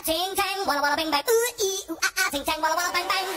ting tang, walla walla bang bang, ooh ee ooh ah ah, ting tang, walla walla bang bang.